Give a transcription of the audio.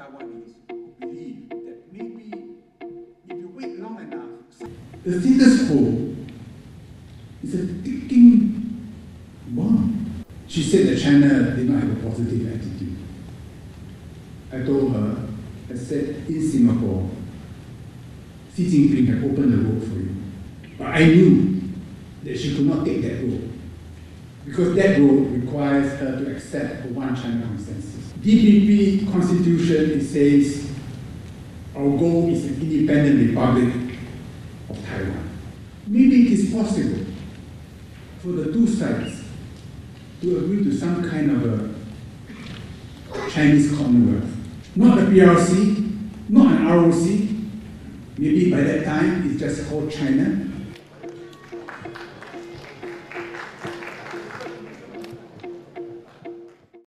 Taiwanese believe that maybe if you wait long enough, the status quo is a ticking bomb. She said that China did not have a positive attitude. I told her, I said, in Singapore, Xi Jinping had opened the road for you. But I knew that she could not take that road, because that road requires her to accept a one China consensus. DPP constitution, it says, our goal is an independent republic of Taiwan. Maybe it is possible for the two sides to agree to some kind of a Chinese Commonwealth. Not a PRC, not an ROC. Maybe by that time it's just called China.